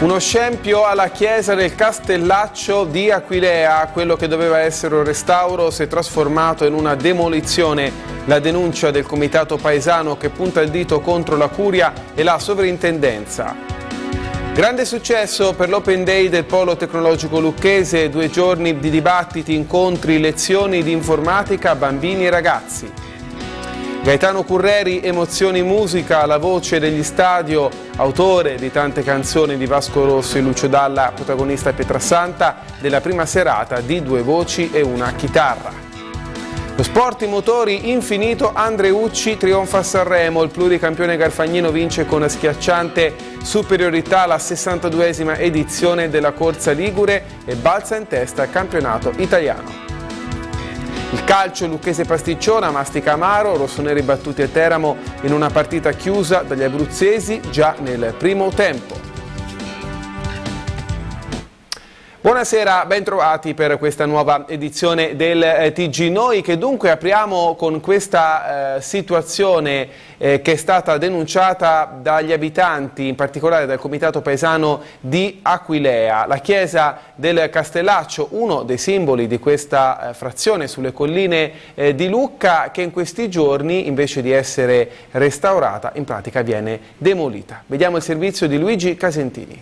Uno scempio alla chiesa del Castellaccio di Aquilea, quello che doveva essere un restauro si è trasformato in una demolizione. La denuncia del comitato paesano che punta il dito contro la curia e la sovrintendenza. Grande successo per l'Open Day del Polo Tecnologico Lucchese, 2 giorni di dibattiti, incontri, lezioni di informatica a bambini e ragazzi. Gaetano Curreri, emozioni, musica, la voce degli stadio, autore di tante canzoni di Vasco Rossi e Lucio Dalla, protagonista Pietrasanta della prima serata di 2 voci e una chitarra. Lo sport in motori infinito, Andreucci trionfa a Sanremo, il pluricampione garfagnino vince con schiacciante superiorità la 62esima edizione della Corsa Ligure e balza in testa al campionato italiano. Il calcio, Lucchese Pasticciona, mastica amaro, rossoneri battuti a Teramo in una partita chiusa dagli abruzzesi già nel primo tempo. Buonasera, ben trovati per questa nuova edizione del TG. Noi che dunque apriamo con questa situazione che è stata denunciata dagli abitanti, in particolare dal comitato paesano di Aquilea. La chiesa del Castellaccio, uno dei simboli di questa frazione sulle colline di Lucca, che in questi giorni invece di essere restaurata in pratica viene demolita. Vediamo il servizio di Luigi Casentini.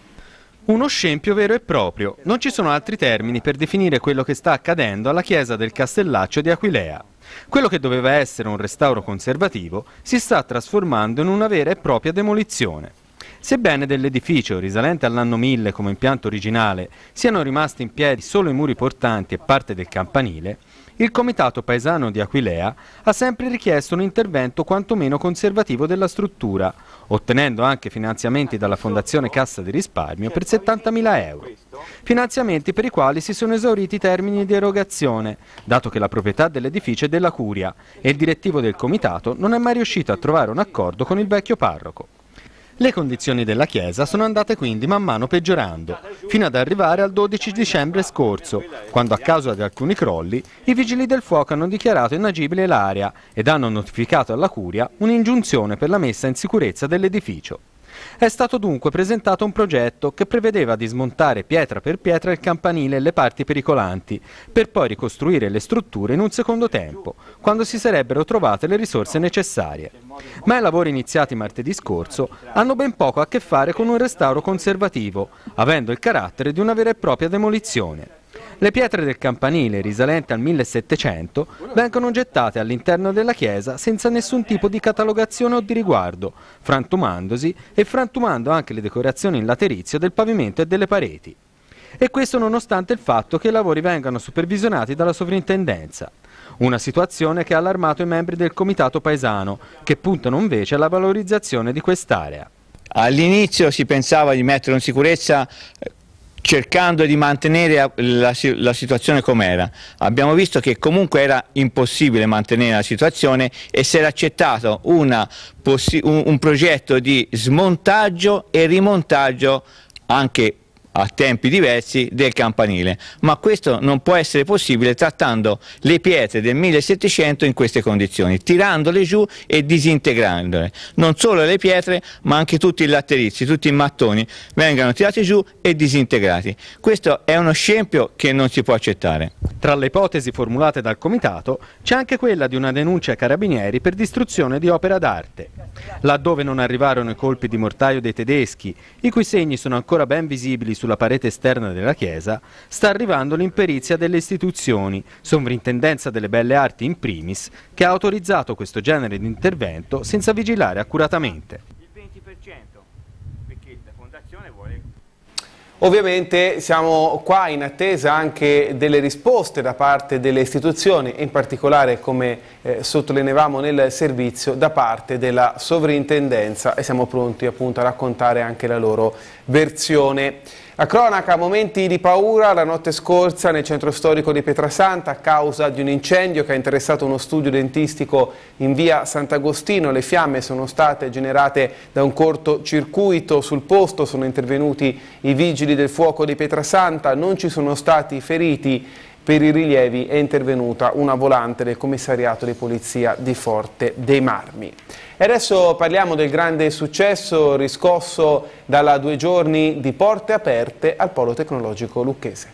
Uno scempio vero e proprio. Non ci sono altri termini per definire quello che sta accadendo alla chiesa del Castellaccio di Aquilea. Quello che doveva essere un restauro conservativo si sta trasformando in una vera e propria demolizione. Sebbene dell'edificio, risalente all'anno 1000 come impianto originale, siano rimasti in piedi solo i muri portanti e parte del campanile, il comitato paesano di Aquilea ha sempre richiesto un intervento quantomeno conservativo della struttura, ottenendo anche finanziamenti dalla Fondazione Cassa di Risparmio per 70.000 euro. Finanziamenti per i quali si sono esauriti i termini di erogazione, dato che la proprietà dell'edificio è della Curia e il direttivo del comitato non è mai riuscito a trovare un accordo con il vecchio parroco. Le condizioni della chiesa sono andate quindi man mano peggiorando, fino ad arrivare al 12 dicembre scorso, quando a causa di alcuni crolli i vigili del fuoco hanno dichiarato inagibile l'area ed hanno notificato alla Curia un'ingiunzione per la messa in sicurezza dell'edificio. È stato dunque presentato un progetto che prevedeva di smontare pietra per pietra il campanile e le parti pericolanti, per poi ricostruire le strutture in un secondo tempo, quando si sarebbero trovate le risorse necessarie. Ma i lavori iniziati martedì scorso hanno ben poco a che fare con un restauro conservativo, avendo il carattere di una vera e propria demolizione. Le pietre del campanile, risalenti al 1700, vengono gettate all'interno della chiesa senza nessun tipo di catalogazione o di riguardo, frantumandosi e frantumando anche le decorazioni in laterizio del pavimento e delle pareti. E questo nonostante il fatto che i lavori vengano supervisionati dalla sovrintendenza. Una situazione che ha allarmato i membri del comitato paesano, che puntano invece alla valorizzazione di quest'area. All'inizio si pensava di metterlo in sicurezza cercando di mantenere la situazione com'era. Abbiamo visto che comunque era impossibile mantenere la situazione e si era accettato un progetto di smontaggio e rimontaggio anche a tempi diversi del campanile, ma questo non può essere possibile trattando le pietre del 1700 in queste condizioni, tirandole giù e disintegrandole. Non solo le pietre, ma anche tutti i laterizi, tutti i mattoni vengano tirati giù e disintegrati. Questo è uno scempio che non si può accettare. Tra le ipotesi formulate dal comitato c'è anche quella di una denuncia ai carabinieri per distruzione di opera d'arte. Laddove non arrivarono i colpi di mortaio dei tedeschi, i cui segni sono ancora ben visibili sulla parete esterna della chiesa, sta arrivando l'imperizia delle istituzioni, Sovrintendenza delle Belle Arti in primis, che ha autorizzato questo genere di intervento senza vigilare accuratamente. Il 20%, perché la Fondazione vuole... Ovviamente siamo qua in attesa anche delle risposte da parte delle istituzioni e in particolare, come sottolineavamo nel servizio, da parte della sovrintendenza e siamo pronti appunto a raccontare anche la loro versione. La cronaca, momenti di paura la notte scorsa nel centro storico di Pietrasanta a causa di un incendio che ha interessato uno studio dentistico in via Sant'Agostino. Le fiamme sono state generate da un cortocircuito. Sul posto sono intervenuti i vigili del fuoco di Pietrasanta, non ci sono stati feriti. Per i rilievi è intervenuta una volante del commissariato di polizia di Forte dei Marmi. E adesso parliamo del grande successo riscosso dalla 2 giorni di porte aperte al Polo Tecnologico Lucchese.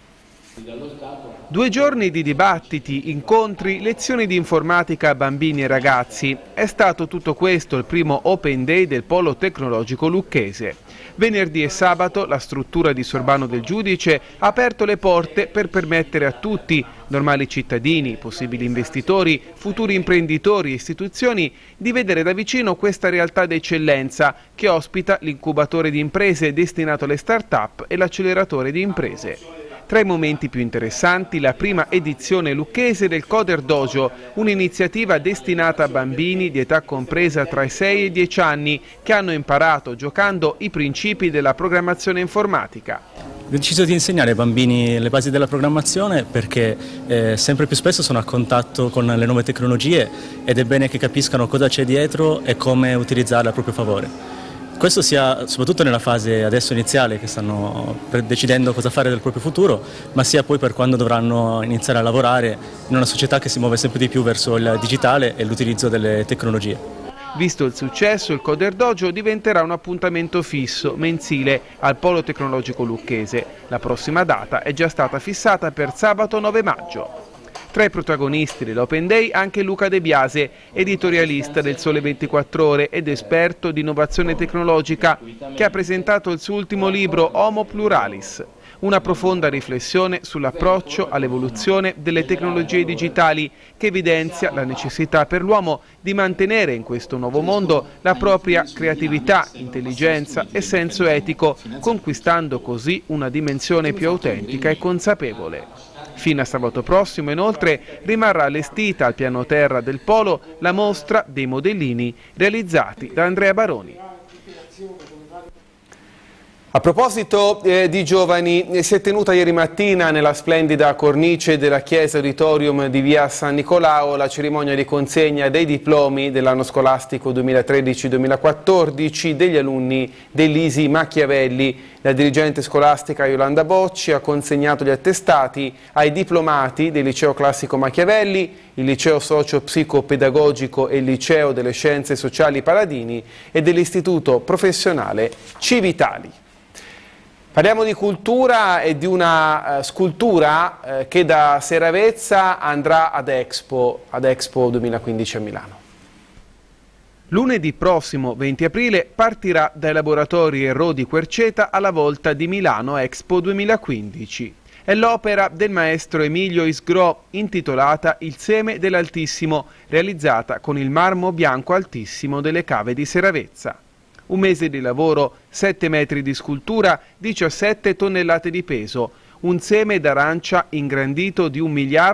2 giorni di dibattiti, incontri, lezioni di informatica a bambini e ragazzi. È stato tutto questo il primo Open Day del Polo Tecnologico Lucchese. Venerdì e sabato la struttura di Sorbano del Giudice ha aperto le porte per permettere a tutti, normali cittadini, possibili investitori, futuri imprenditori e istituzioni, di vedere da vicino questa realtà d'eccellenza che ospita l'incubatore di imprese destinato alle start-up e l'acceleratore di imprese. Tra i momenti più interessanti la prima edizione lucchese del Coder Dojo, un'iniziativa destinata a bambini di età compresa tra i 6 e i 10 anni che hanno imparato giocando i principi della programmazione informatica. Ho deciso di insegnare ai bambini le basi della programmazione perché sempre più spesso sono a contatto con le nuove tecnologie ed è bene che capiscano cosa c'è dietro e come utilizzarle a proprio favore. Questo sia soprattutto nella fase adesso iniziale che stanno decidendo cosa fare del proprio futuro, ma sia poi per quando dovranno iniziare a lavorare in una società che si muove sempre di più verso il digitale e l'utilizzo delle tecnologie. Visto il successo, il Coder Dojo diventerà un appuntamento fisso, mensile, al Polo Tecnologico Lucchese. La prossima data è già stata fissata per sabato 9 maggio. Tra i protagonisti dell'Open Day anche Luca De Biase, editorialista del Sole 24 Ore ed esperto di innovazione tecnologica, che ha presentato il suo ultimo libro Homo Pluralis, una profonda riflessione sull'approccio all'evoluzione delle tecnologie digitali che evidenzia la necessità per l'uomo di mantenere in questo nuovo mondo la propria creatività, intelligenza e senso etico, conquistando così una dimensione più autentica e consapevole. Fino a sabato prossimo, inoltre, rimarrà allestita al piano terra del Polo la mostra dei modellini realizzati da Andrea Baroni. A proposito di giovani, si è tenuta ieri mattina nella splendida cornice della chiesa auditorium di via San Nicolao la cerimonia di consegna dei diplomi dell'anno scolastico 2013-2014 degli alunni dell'ISI Machiavelli. La dirigente scolastica Yolanda Bocci ha consegnato gli attestati ai diplomati del Liceo Classico Machiavelli, il Liceo Socio-Psicopedagogico e il Liceo delle Scienze Sociali Paladini e dell'Istituto Professionale Civitali. Parliamo di cultura e di una scultura che da Seravezza andrà ad Expo 2015 a Milano. Lunedì prossimo, 20 aprile, partirà dai laboratori Erro di Querceta alla volta di Milano Expo 2015. È l'opera del maestro Emilio Isgro, intitolata Il seme dell'Altissimo, realizzata con il marmo bianco altissimo delle cave di Seravezza. Un mese di lavoro, 7 metri di scultura, 17 tonnellate di peso, un seme d'arancia ingrandito di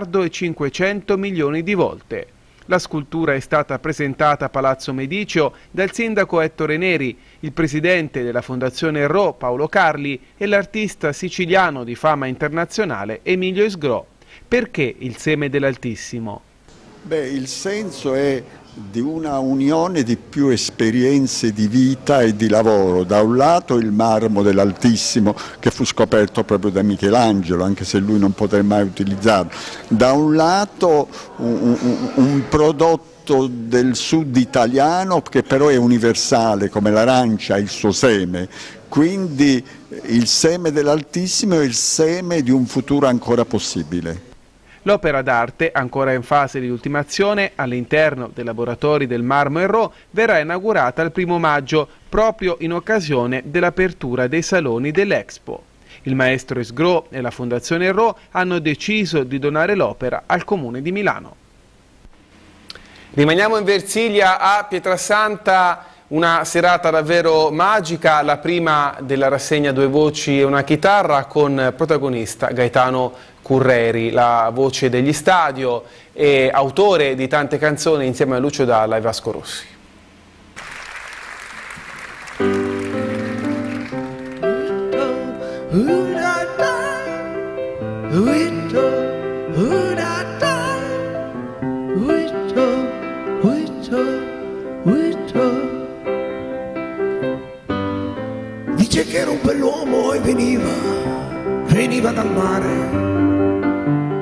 1.500 milioni di volte. La scultura è stata presentata a Palazzo Medicio dal sindaco Ettore Neri, il presidente della Fondazione Erro Paolo Carli e l'artista siciliano di fama internazionale Emilio Isgro. Perché il seme dell'Altissimo? Il senso è di una unione di più esperienze di vita e di lavoro. Da un lato il marmo dell'Altissimo che fu scoperto proprio da Michelangelo, anche se lui non poté mai utilizzarlo. Da un lato un prodotto del sud italiano che però è universale, come l'arancia ha il suo seme. Quindi il seme dell'Altissimo è il seme di un futuro ancora possibile. L'opera d'arte, ancora in fase di ultimazione, all'interno dei laboratori del Marmo Erro, verrà inaugurata il 1° maggio, proprio in occasione dell'apertura dei saloni dell'Expo. Il maestro Isgro e la Fondazione Erro hanno deciso di donare l'opera al Comune di Milano. Rimaniamo in Versilia a Pietrasanta. Una serata davvero magica, la prima della rassegna Due voci e una chitarra con protagonista Gaetano Curreri, la voce degli Stadio e autore di tante canzoni insieme a Lucio Dalla e Vasco Rossi. Dice che era un bell'uomo e veniva dal mare,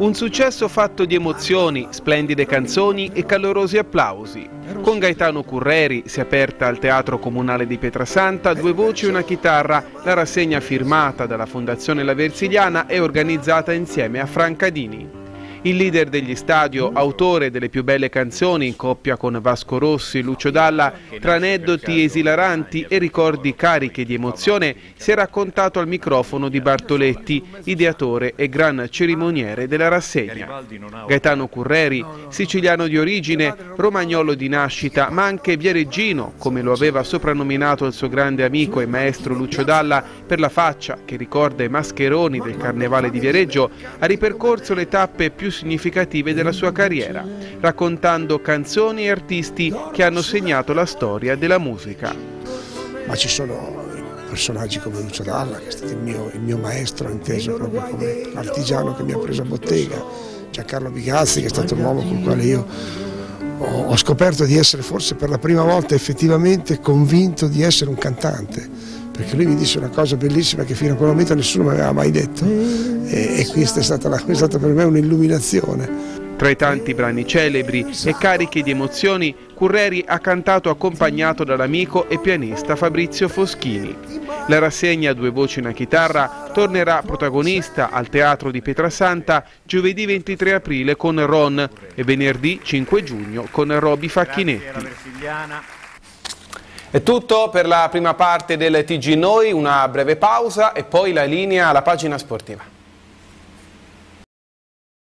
Un successo fatto di emozioni, splendide canzoni e calorosi applausi. Con Gaetano Curreri si è aperta al Teatro Comunale di Pietrasanta Due voci e una chitarra. La rassegna firmata dalla Fondazione La Versiliana è organizzata insieme a Francadini. Il leader degli Stadio, autore delle più belle canzoni in coppia con Vasco Rossi e Lucio Dalla, tra aneddoti esilaranti e ricordi carichi di emozione, si è raccontato al microfono di Bartoletti, ideatore e gran cerimoniere della rassegna. Gaetano Curreri, siciliano di origine, romagnolo di nascita, ma anche viareggino, come lo aveva soprannominato il suo grande amico e maestro Lucio Dalla, per la faccia che ricorda i mascheroni del Carnevale di Viareggio, ha ripercorso le tappe più significative della sua carriera, raccontando canzoni e artisti che hanno segnato la storia della musica. Ma ci sono personaggi come Lucio Dalla, che è stato il mio maestro, inteso proprio come artigiano che mi ha preso a bottega, Giancarlo Bigazzi, che è stato l'uomo con il quale io ho scoperto di essere forse per la prima volta effettivamente convinto di essere un cantante, perché lui mi disse una cosa bellissima che fino a quel momento nessuno mi aveva mai detto, e questa è stata per me un'illuminazione. Tra i tanti brani celebri e carichi di emozioni, Curreri ha cantato accompagnato dall'amico e pianista Fabrizio Foschini. La rassegna Due voci e una chitarra tornerà protagonista al Teatro di Pietrasanta giovedì 23 aprile con Ron e venerdì 5 giugno con Roby Facchinetti. È tutto per la prima parte del TG Noi, una breve pausa e poi la linea alla pagina sportiva.